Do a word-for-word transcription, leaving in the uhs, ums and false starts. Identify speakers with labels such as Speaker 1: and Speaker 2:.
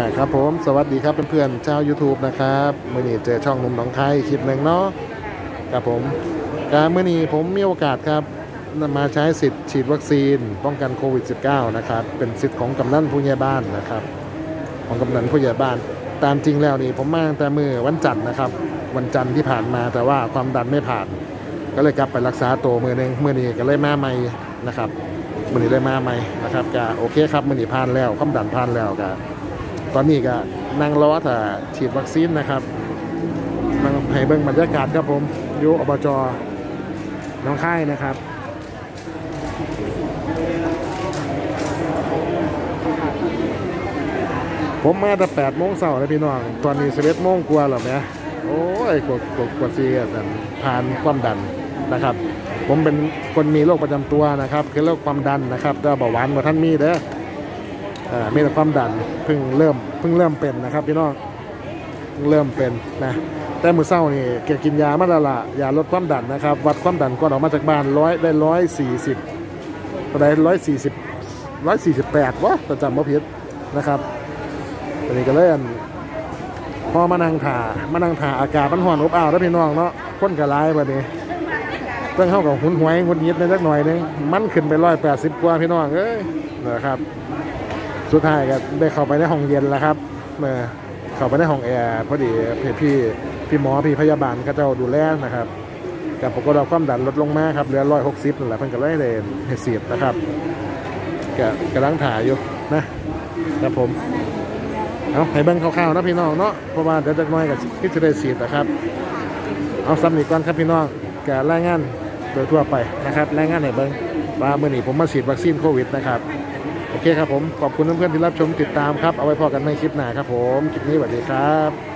Speaker 1: ครับผมสวัสดีครับเพื่อนๆชาว YouTube นะครับมื่อนี้เจอช่องหนุ่มหนองคายคลิปหนึ่งเนาะครับผมการมื่อนี้ผมมีโอกาสครับมาใช้สิทธิ์ฉีดวัคซีนป้องกันโควิด สิบเก้า นะครับเป็นสิทธิ์ของกำนันผู้ใหญ่บ้านนะครับของกำนันผู้ใหญ่บ้านตามจริงแล้วนี่ผมมาตั้งแต่เมื่อวันจันทร์นะครับวันจันทร์ที่ผ่านมาแต่ว่าความดันไม่ผ่านก็เลยกลับไปรักษาตัวมือหนึ่งมื่อนี้ก็เลยมาใหม่นะครับมื่อนี้เลยมาใหม่นะครับก็โอเคครับมื่อนี้ผ่านแล้วความดันผ่านแล้วก็ตอนนี้ก็นั่งรอถ้าฉีดวัคซีนนะครับนั่งให้เบิ่งบรรยากาศครับผมอยู่อบจ.หนองคายนะครับผมมาแต่แปดโมงเช้าเลยพี่น้องตอนนี้สิบเอ็ดโมงกว่าแล้วเนี่ยโอ้ยกดกดกดซีกันผ่านความดันนะครับผมเป็นคนมีโรคประจำตัวนะครับคือโรคความดันนะครับแต่เบาหวานกว่าท่านมีเด้ออ่ามีแต่ความดันเพิ่งเริ่มเพิ่งเริ่มเป็นนะครับพี่น้องเริ่มเป็นนะแต่มื้อเช้านี่เกี่ยวกินยามาแล้วล่ะยาลดความดันนะครับวัดความดันก่อนออกมาจากบ้านร้อยได้ร้อยสี่สิบได้ร้อยสี่สิบร้อยสี่สิบแปดวะประจำบ่ผิดนะครับตอนนี้ก็เลยพอมานั่งถ่ามานั่งถ่าอากาศมันร้อนอบอ้าวแล้วพี่น้องเนาะคนกระไรแบบนี้เพิ่งเข้ากับหุ่นหวยหุ่นยิดในสักหน่อยนึงมันขึ้นไปร้อยแปดสิบกว่าพี่น้องเอ้ยนะครับสุดท้ายก็ได้เข้าไปในห้องเย็นแล้วครับเมื่อเข้าไปในห้องแอร์พอดีพี่พี่พี่หมอพี่พยาบาลก็เจ้าดูแลนะครับกับปกติความดันลดลงมาครับเหลือร้อยหกสิบนั่นแหละเพิ่งก็เลยได้เห็ดเสียบนะครับก็กำลังถ่ายอยู่นะครับผมเอาให้เบิ้งคร่าวๆนะพี่น้องเนาะเพราะว่าเดี๋ยวจะน้อยกับที่จะได้เสียบนะครับเอาซ้ำอีกก่อนครับพี่น้องแกรายงานโดยทั่วไปนะครับรายงานให้เบิ้งว่าเมื่อนี้ผมมาฉีดวัคซีนโควิดนะครับโอเคครับผมขอบคุณเพื่อนๆที่รับชมติดตามครับเอาไว้พอกันในคลิปหน้าครับผมคลิปนี้สวัสดีครับ